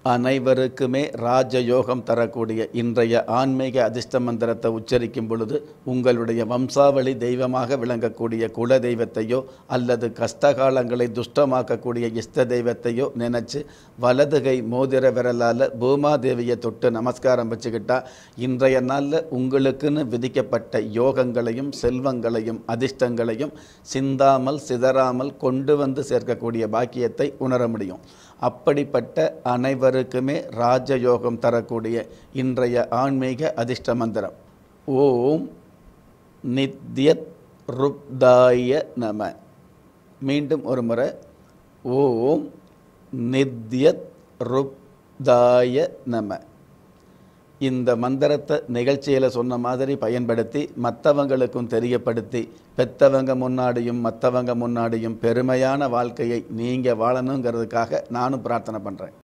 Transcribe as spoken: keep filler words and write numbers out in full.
அனைவருக்குமே ராஜயோகம் தரக்கூடிய இன்றைய ஆன்மீக அதிர்ஷ்ட மந்திரத்தை உச்சரிக்கும் பொழுது உங்களுடைய வம்சாவளி தெய்வமாக விளங்கக்கூடிய குல தெய்வத்தையோ அல்லது கஷ்டகாலங்களை துஷ்டமாக்கக்கூடிய இஷ்ட தெய்வத்தையோ நினச்சி வலதுகை மோதிர விரலால் பூமாதேவியை தொட்டு நமஸ்காரம் வச்சுக்கிட்டா இன்றைய நாளில் உங்களுக்குன்னு விதிக்கப்பட்ட யோகங்களையும் செல்வங்களையும் அதிர்ஷ்டங்களையும் சிந்தாமல் சிதறாமல் கொண்டு வந்து சேர்க்கக்கூடிய பாக்கியத்தை உணர முடியும். அப்படிப்பட்ட அனைவருக்குமே ராஜயோகம் தரக்கூடிய இன்றைய ஆன்மீக அதிர்ஷ்ட மந்திரம் ஓம் நித்யத் ருப்தாய நம. மீண்டும் ஒரு முறை ஓம் நித்யத் ருப்தாய நம. இந்த மந்திரத்தை நிகழ்ச்சியில் சொன்ன மாதிரி பயன்படுத்தி மற்றவங்களுக்கும் தெரியப்படுத்தி பெற்றவங்க முன்னாடியும் மற்றவங்க முன்னாடியும் பெருமையான வாழ்க்கையை நீங்கள் வாழணுங்கிறதுக்காக நானும் பிரார்த்தனை பண்ணுறேன்.